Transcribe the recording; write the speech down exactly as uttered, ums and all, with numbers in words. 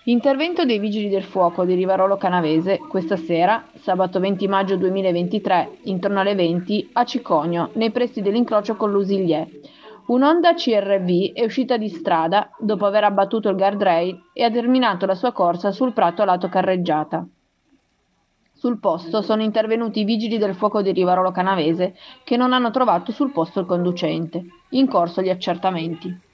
Intervento dei Vigili del Fuoco di Rivarolo Canavese questa sera, sabato venti maggio duemilaventitré, intorno alle venti, a Cicogno, nei pressi dell'incrocio con l'Usigliè. Un'Honda C R V è uscita di strada dopo aver abbattuto il guardrail e ha terminato la sua corsa sul prato a lato carreggiata. Sul posto sono intervenuti i vigili del fuoco di Rivarolo Canavese che non hanno trovato sul posto il conducente. In corso gli accertamenti.